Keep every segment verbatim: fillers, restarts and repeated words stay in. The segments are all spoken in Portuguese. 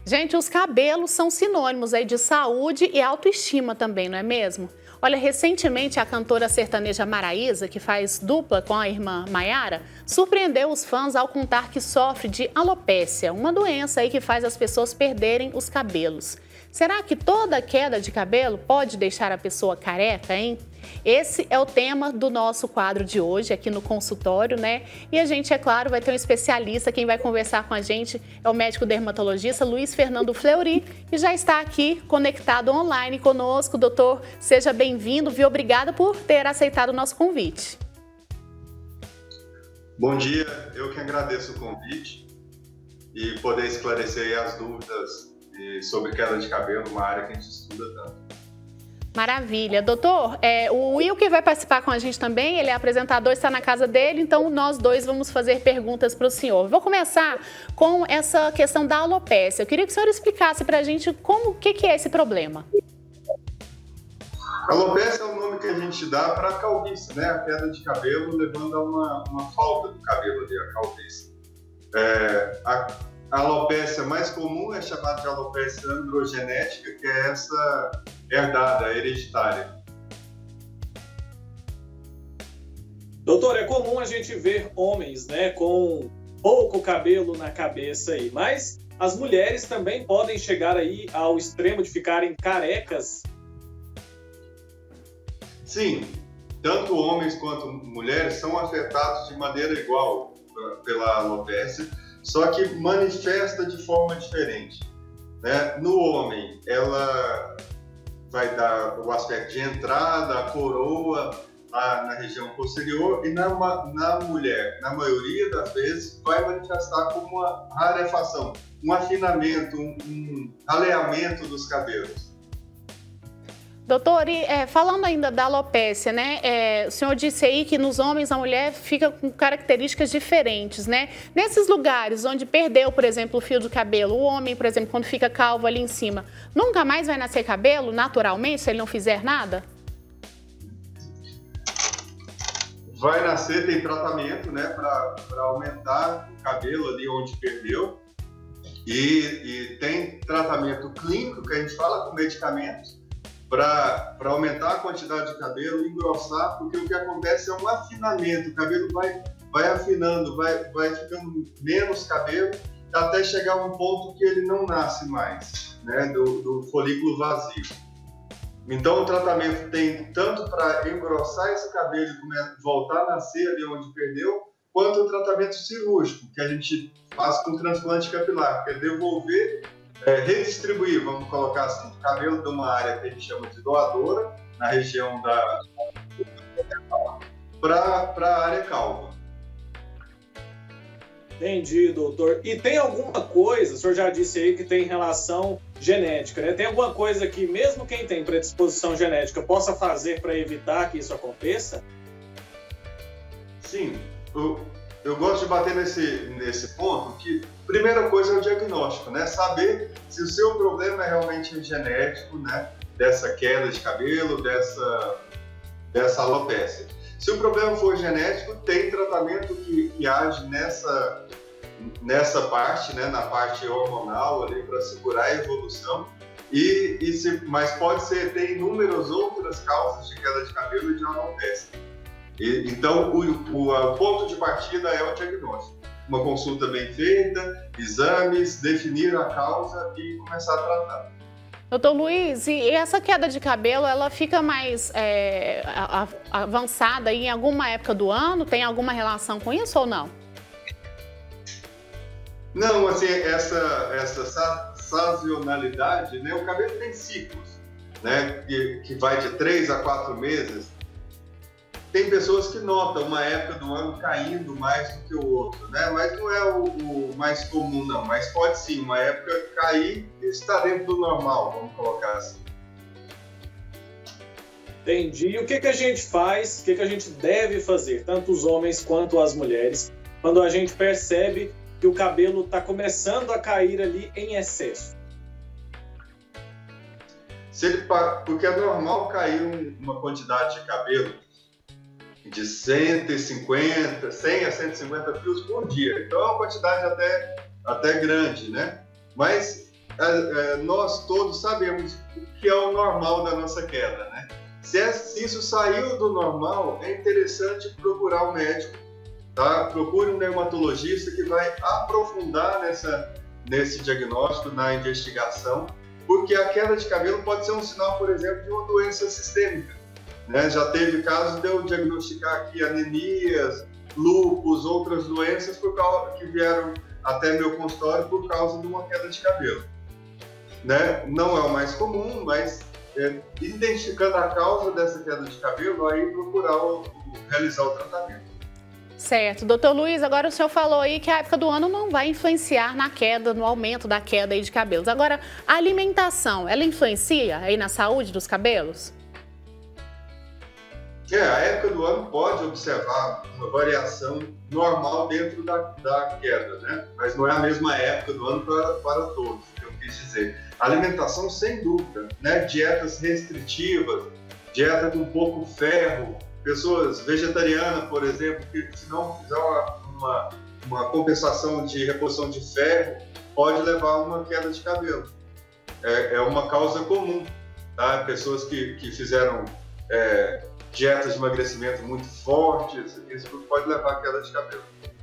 Gente, os cabelos são sinônimos aí de saúde e autoestima também, não é mesmo? Olha, recentemente a cantora sertaneja Maraísa, que faz dupla com a irmã Maiara, surpreendeu os fãs ao contar que sofre de alopécia, uma doença aí que faz as pessoas perderem os cabelos. Será que toda queda de cabelo pode deixar a pessoa careca, hein? Esse é o tema do nosso quadro de hoje aqui no consultório, né? E a gente, é claro, vai ter um especialista, quem vai conversar com a gente é o médico dermatologista Luiz Fernando Fleury, que já está aqui conectado online conosco. Doutor, seja bem-vindo, viu? Obrigada por ter aceitado o nosso convite. Bom dia, eu que agradeço o convite e poder esclarecer as dúvidas sobre queda de cabelo, uma área que a gente estuda tanto. Maravilha. Doutor, é, o Will que vai participar com a gente também, ele é apresentador, está na casa dele, então nós dois vamos fazer perguntas para o senhor. Vou começar com essa questão da alopécia. Eu queria que o senhor explicasse para a gente como, o que, que é esse problema. Alopecia é o nome que a gente dá para a calvície, né? A queda de cabelo levando a uma, uma falta do cabelo ali, a calvície. É, a, a alopecia mais comum é chamada de alopecia androgenética, que é essa herdada, hereditária. Doutor, é comum a gente ver homens, né, com pouco cabelo na cabeça aí, mas as mulheres também podem chegar aí ao extremo de ficarem carecas. Sim, tanto homens quanto mulheres são afetados de maneira igual pela alopecia, só que manifesta de forma diferente, né? No homem, ela vai dar o aspecto de entrada, a coroa lá na região posterior, e na, na mulher, na maioria das vezes, vai manifestar como uma rarefação, um afinamento, um, um raleamento dos cabelos. Doutor, e, é, falando ainda da alopécia, né? É, o senhor disse aí que nos homens a mulher fica com características diferentes, né? Nesses lugares onde perdeu, por exemplo, o fio do cabelo, o homem, por exemplo, quando fica calvo ali em cima, nunca mais vai nascer cabelo naturalmente se ele não fizer nada? Vai nascer, tem tratamento, né, para aumentar o cabelo ali onde perdeu. E, e tem tratamento clínico que a gente fala com medicamentos para aumentar a quantidade de cabelo, engrossar, porque o que acontece é um afinamento, o cabelo vai, vai afinando, vai, vai ficando menos cabelo, até chegar a um ponto que ele não nasce mais, né, do, do folículo vazio. Então o tratamento tem tanto para engrossar esse cabelo e voltar a nascer ali onde perdeu, quanto o tratamento cirúrgico, que a gente faz com transplante capilar, que é devolver, É, redistribuir, vamos colocar assim, o cabelo de uma área que a gente chama de doadora, na região da para a área calva. Entendi, doutor. E tem alguma coisa, o senhor já disse aí que tem relação genética, né? Tem alguma coisa que mesmo quem tem predisposição genética possa fazer para evitar que isso aconteça? Sim, eu, eu gosto de bater nesse, nesse ponto que primeira coisa é o diagnóstico, né? Saber se o seu problema é realmente genético, né? Dessa queda de cabelo, dessa, dessa alopécia. Se o problema for genético, tem tratamento que, que age nessa, nessa parte, né? Na parte hormonal ali para segurar a evolução. E, e se, mas pode ser, tem inúmeras outras causas de queda de cabelo e de alopécia. E, então, o, o, o ponto de partida é o diagnóstico. Uma consulta bem feita, exames, definir a causa e começar a tratar. Doutor Luiz, e essa queda de cabelo, ela fica mais é, avançada em alguma época do ano? Tem alguma relação com isso ou não? Não, assim, essa, essa sazonalidade, né? O cabelo tem ciclos, né? Que, que vai de três a quatro meses. Tem pessoas que notam uma época do ano caindo mais do que o outro, né? Mas não é o, o mais comum, não. Mas pode sim, uma época cair e estar dentro do normal, vamos colocar assim. Entendi. E o que, que a gente faz, o que, que a gente deve fazer, tanto os homens quanto as mulheres, quando a gente percebe que o cabelo está começando a cair ali em excesso? Se ele, porque é normal cair uma quantidade de cabelo de cento e cinquenta, cem a cento e cinquenta fios por dia. Então é uma quantidade até, até grande, né? Mas é, é, nós todos sabemos o que é o normal da nossa queda, né? Se, é, se isso saiu do normal, é interessante procurar um médico, tá? Procure um dermatologista que vai aprofundar nessa, nesse diagnóstico, na investigação, porque a queda de cabelo pode ser um sinal, por exemplo, de uma doença sistêmica, né? Já teve casos de eu diagnosticar aqui anemias, lúpus, outras doenças por causa, que vieram até meu consultório por causa de uma queda de cabelo, né? Não é o mais comum, mas é, identificando a causa dessa queda de cabelo, aí procurar o, o, realizar o tratamento. Certo. Doutor Luiz, agora o senhor falou aí que a época do ano não vai influenciar na queda, no aumento da queda aí de cabelos. Agora, a alimentação, ela influencia aí na saúde dos cabelos? É, a época do ano pode observar uma variação normal dentro da, da queda, né? Mas não é a mesma época do ano para, para todos, que eu quis dizer. A alimentação, sem dúvida, né? Dietas restritivas, dieta com pouco ferro, pessoas vegetarianas, por exemplo, que se não fizer uma, uma, uma compensação de reposição de ferro, pode levar a uma queda de cabelo. É, é uma causa comum, tá? Pessoas que, que fizeram... É, dietas de emagrecimento muito fortes, isso tudo pode levar à queda de cabelo.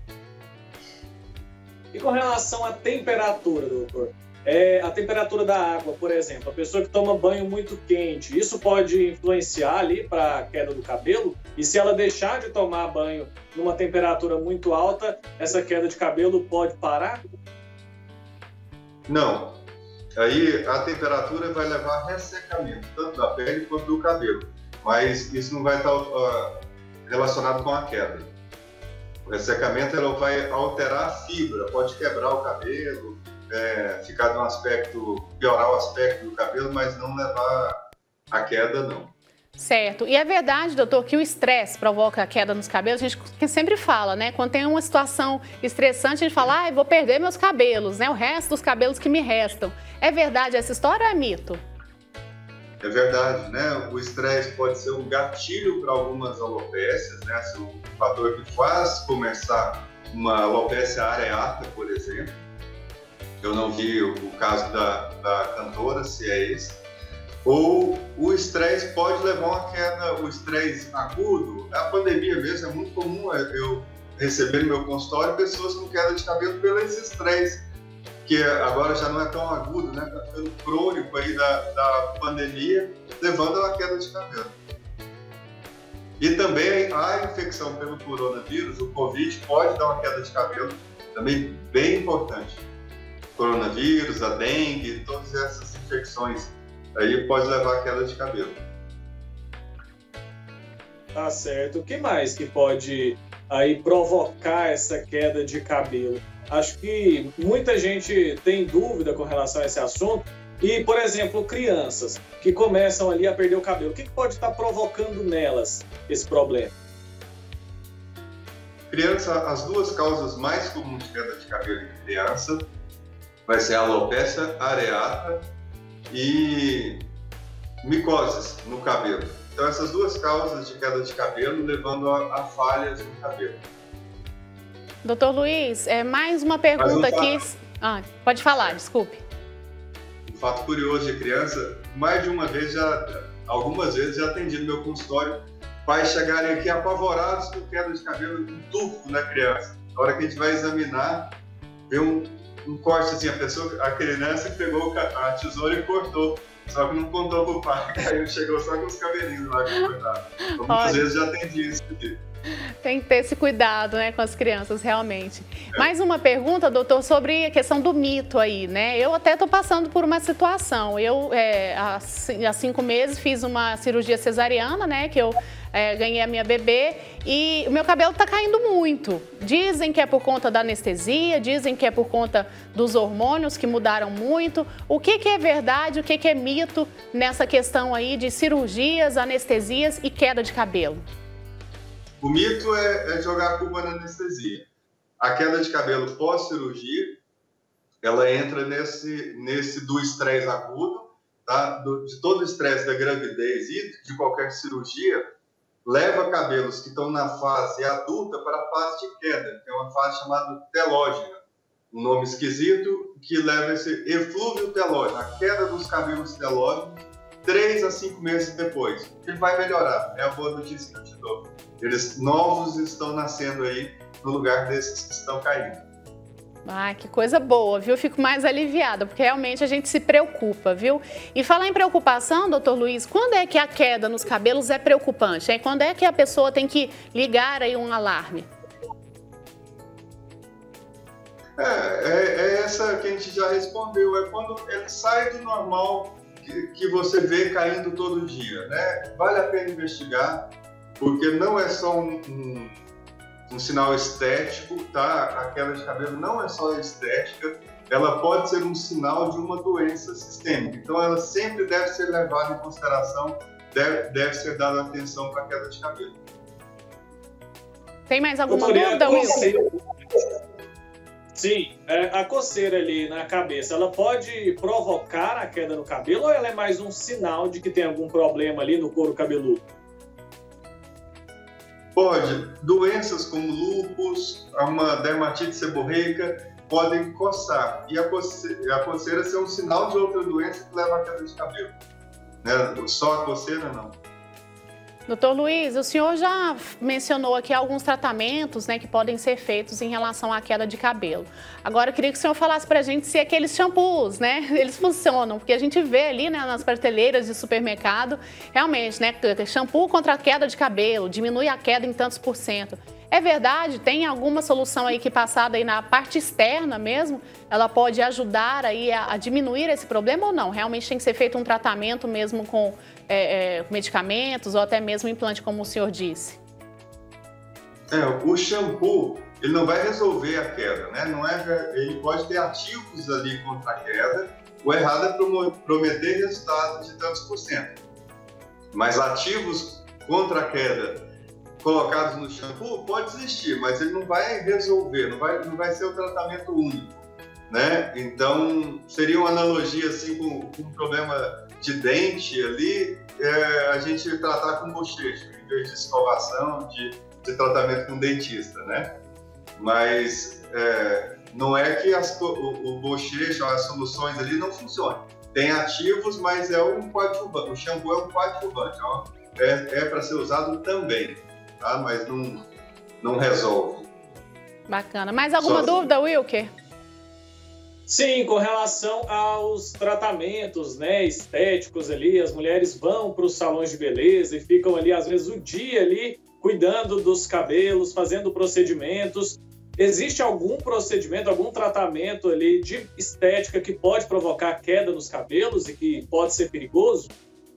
E com relação à temperatura, doutor? É, a temperatura da água, por exemplo, a pessoa que toma banho muito quente, isso pode influenciar ali para a queda do cabelo? E se ela deixar de tomar banho numa temperatura muito alta, essa queda de cabelo pode parar? Não. Aí a temperatura vai levar a ressecamento, tanto da pele quanto do cabelo. Mas isso não vai estar uh, relacionado com a queda. O ressecamento ela vai alterar a fibra, pode quebrar o cabelo, é, ficar num aspecto, piorar o aspecto do cabelo, mas não levar a queda, não. Certo. E é verdade, doutor, que o estresse provoca a queda nos cabelos? A gente sempre fala, né? Quando tem uma situação estressante, a gente fala, ah, eu vou perder meus cabelos, né? O resto dos cabelos que me restam. É verdade essa história ou é mito? É verdade, né? O estresse pode ser um gatilho para algumas alopécias, né? Assim, um fator que faz começar uma alopécia areata, por exemplo. Eu não vi o, o caso da, da cantora, se é esse. Ou o estresse pode levar a uma queda, o estresse agudo. A pandemia mesmo é muito comum eu receber no meu consultório pessoas com queda de cabelo pelo esse estresse, que agora já não é tão agudo, né? Está ficando crônico aí da, da pandemia, levando a queda de cabelo. E também a infecção pelo coronavírus, o Covid, pode dar uma queda de cabelo, também bem importante. O coronavírus, a dengue, todas essas infecções aí pode levar a queda de cabelo. Tá certo. O que mais que pode aí provocar essa queda de cabelo? Acho que muita gente tem dúvida com relação a esse assunto. E, por exemplo, crianças que começam ali a perder o cabelo, o que pode estar provocando nelas esse problema? Criança, as duas causas mais comuns de queda de cabelo em criança vai ser a alopécia areata e micoses no cabelo. Então, essas duas causas de queda de cabelo levando a, a falhas no cabelo. Doutor Luiz, é mais uma pergunta um aqui. fato, Ah, pode falar, desculpe. Um fato curioso de criança, mais de uma vez, já, algumas vezes já atendi no meu consultório, pais chegarem aqui apavorados com queda de cabelo, um tufo na criança. Na hora que a gente vai examinar, vê um, um corte assim, a pessoa, a criança pegou a tesoura e cortou. Só que não contou pro pai, aí chegou só com os cabelinhos lá que cortaram. Então, muitas vezes já atendi isso aqui. Tem que ter esse cuidado, né, com as crianças, realmente. É. Mais uma pergunta, doutor, sobre a questão do mito aí, né? Eu até estou passando por uma situação. Eu, é, há, há cinco meses, fiz uma cirurgia cesariana, né, que eu é, ganhei a minha bebê e o meu cabelo está caindo muito. Dizem que é por conta da anestesia, dizem que é por conta dos hormônios que mudaram muito. O que, que é verdade, o que, que é mito nessa questão aí de cirurgias, anestesias e queda de cabelo? O mito é, é jogar a culpa na anestesia. A queda de cabelo pós-cirurgia, ela entra nesse, nesse do estresse agudo, tá? do, de todo o estresse da gravidez e de qualquer cirurgia, leva cabelos que estão na fase adulta para a fase de queda, que é uma fase chamada telógena. Um nome esquisito, que leva esse eflúvio telógeno, a queda dos cabelos telógenos, três a cinco meses depois. Ele vai melhorar, é a boa notícia que eu te dou. Eles novos estão nascendo aí no lugar desses que estão caindo. Ah, que coisa boa, viu? Fico mais aliviada, porque realmente a gente se preocupa, viu? E falar em preocupação, doutor Luiz, quando é que a queda nos cabelos é preocupante? Hein? Quando é que a pessoa tem que ligar aí um alarme? É, é, é essa que a gente já respondeu, é quando ele sai do normal que, que você vê caindo todo dia, né? Vale a pena investigar, porque não é só um, um, um sinal estético, tá? A queda de cabelo não é só estética, ela pode ser um sinal de uma doença sistêmica. Então, ela sempre deve ser levada em consideração, deve, deve ser dada atenção para a queda de cabelo. Tem mais alguma dúvida, Wilson? Sim, a coceira ali na cabeça, ela pode provocar a queda no cabelo ou ela é mais um sinal de que tem algum problema ali no couro cabeludo? Pode. Doenças como lúpus, uma dermatite seborreica podem coçar. E a coceira, a coceira ser um sinal de outra doença que leva à queda de cabelo. Né? Só a coceira, não. Doutor Luiz, o senhor já mencionou aqui alguns tratamentos, né, que podem ser feitos em relação à queda de cabelo. Agora, eu queria que o senhor falasse pra gente se aqueles shampoos, né, eles funcionam, porque a gente vê ali, né, nas prateleiras de supermercado, realmente, né, shampoo contra a queda de cabelo, diminui a queda em tantos por cento. É verdade? Tem alguma solução aí que passada aí na parte externa mesmo, ela pode ajudar aí a, a diminuir esse problema ou não? Realmente tem que ser feito um tratamento mesmo com é, é, medicamentos ou até mesmo implante, como o senhor disse? É, o shampoo, ele não vai resolver a queda, né? Não é, ele pode ter ativos ali contra a queda. O errado é prometer resultado de tantos por cento. Mas ativos contra a queda colocados no shampoo pode existir, mas ele não vai resolver, não vai, não vai ser o tratamento único, né? Então, seria uma analogia assim com, com um problema de dente ali, é, a gente tratar com bochecha, em vez de escovação, de, de tratamento com dentista, né? Mas é, não é que as, o, o bochecha, as soluções ali não funcionam. Tem ativos, mas é um coadjuvante, o shampoo é um coadjuvante, ó, é, é para ser usado também. Tá? Mas não, não resolve. Bacana. Mais alguma Só dúvida, Wilker? Sim, com relação aos tratamentos, né, estéticos ali, as mulheres vão para os salões de beleza e ficam ali, às vezes, o dia ali, cuidando dos cabelos, fazendo procedimentos. Existe algum procedimento, algum tratamento ali de estética que pode provocar queda nos cabelos e que pode ser perigoso?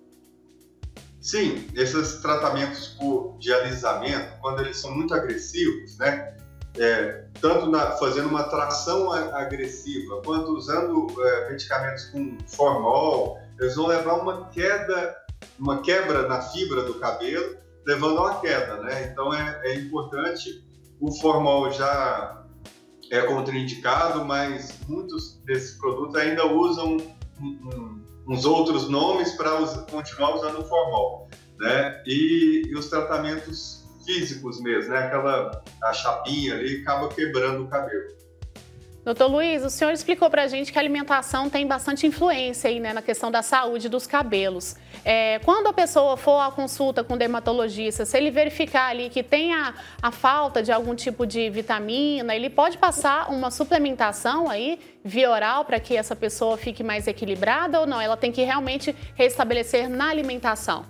Sim, esses tratamentos por, de alisamento, quando eles são muito agressivos, né, é, tanto na, fazendo uma tração agressiva, quanto usando é, medicamentos com formol, eles vão levar uma queda, uma quebra na fibra do cabelo, levando a uma queda, né? Então é, é importante, o formol já é contraindicado, mas muitos desses produtos ainda usam um, um, uns outros nomes para continuar usando o formol, né? E, e os tratamentos físicos mesmo, né? Aquela a chapinha ali acaba quebrando o cabelo. Doutor Luiz, o senhor explicou para a gente que a alimentação tem bastante influência aí, né, na questão da saúde dos cabelos. É, quando a pessoa for à consulta com o dermatologista, se ele verificar ali que tem a, a falta de algum tipo de vitamina, ele pode passar uma suplementação aí via oral para que essa pessoa fique mais equilibrada ou não? Ela tem que realmente restabelecer na alimentação?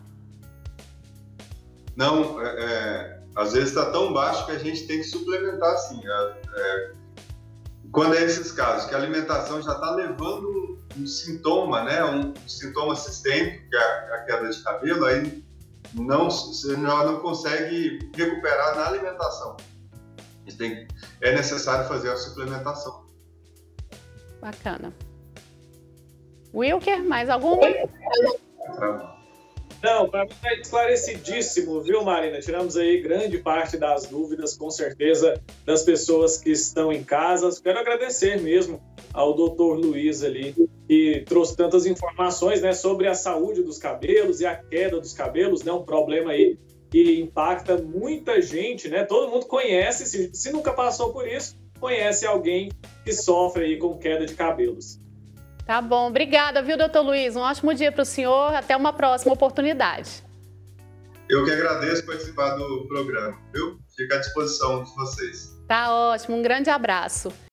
Não, é, é, às vezes está tão baixo que a gente tem que suplementar sim. É, é, quando é esses casos, que a alimentação já está levando um, um sintoma, né, um sintoma sistêmico, que é a, a queda de cabelo, aí não, você não consegue recuperar na alimentação. Tem, é necessário fazer a suplementação. Bacana. Wilker, mais alguma? Tá. Não, para mim é esclarecidíssimo, viu, Marina? Tiramos aí grande parte das dúvidas, com certeza, das pessoas que estão em casa. Quero agradecer mesmo ao doutor Luiz ali, que trouxe tantas informações, né, sobre a saúde dos cabelos e a queda dos cabelos, né, um problema aí que impacta muita gente, né? Todo mundo conhece, se, se nunca passou por isso, conhece alguém que sofrem aí com queda de cabelos. Tá bom, obrigada, viu, doutor Luiz? Um ótimo dia para o senhor, até uma próxima oportunidade. Eu que agradeço participar do programa, viu? Fico à disposição de vocês. Tá ótimo, um grande abraço.